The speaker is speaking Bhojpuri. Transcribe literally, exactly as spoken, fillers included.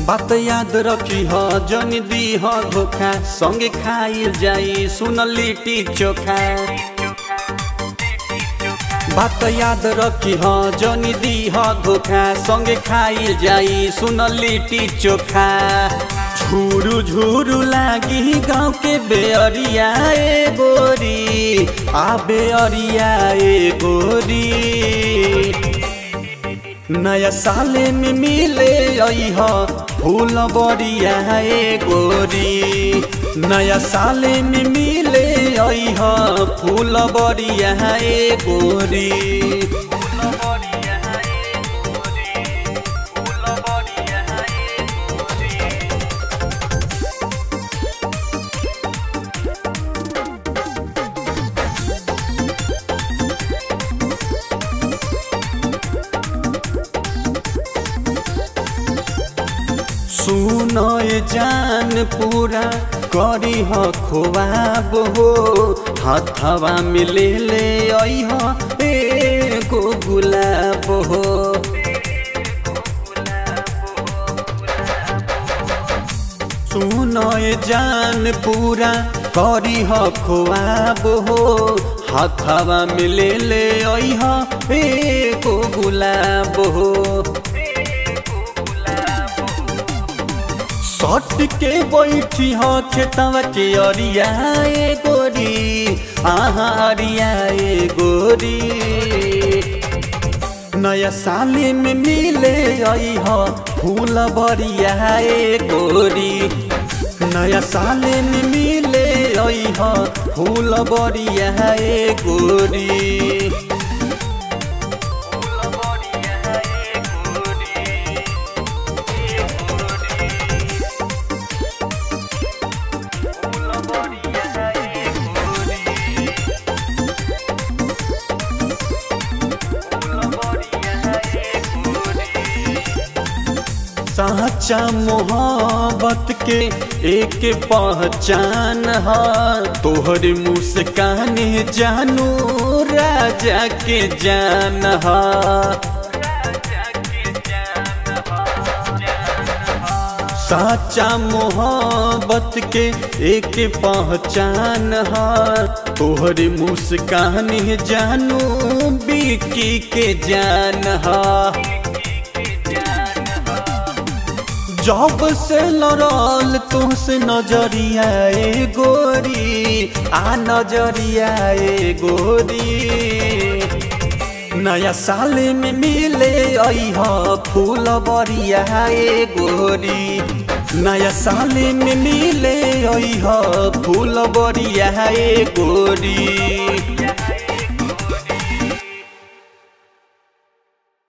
बात याद रखी ह जन दी ह धोखा संगे खाइल जाई सुन लिट्टी चोखा। बात याद रखी ह जन दी ह धोखा संगे खाइल जाई सुन लिट्टी चोखा। झूरू झूरू लागी गाँव के बेअरिया ए गोरी आ बेअरिया ए गोरी। नया साले में मिले अइह फूल बरिया ए गोरी। नया साले में मिले अइह फूल बरिया ए गोरी। सुनो ये जान पूरा करी ह खोवाब हो हाथवा में ले ले अइह एगो गुलाब हो। सुनो ये जान पूरा करी ह खोवाब हो हाथवा में ले ले अइह एगो गुलाब हो। सट के बैठी ह खेतवा के अरिया ए गोरी आहा अरिया ए गोरी। नया साले में मिले अइह फूल बरिया ए गोरी। नया साले में मिले अइह फूल बरिया ए गोरी। सच्चा मोहब्बत के एक पहचान है तोहर मुस्कान जानू राजा के जान है। सच्चा मोहब्बत के एक पहचान है तोहर मुस्कान जानू बिकी के जान है। जब से लड़ल तुमसे नजरिया ए गोरी आ नजरिया ए गोरी। नया साले में मिले अइह फूल बरिया ए गोरी। नया साले में मिले अइह फूल बरिया ए गोरी।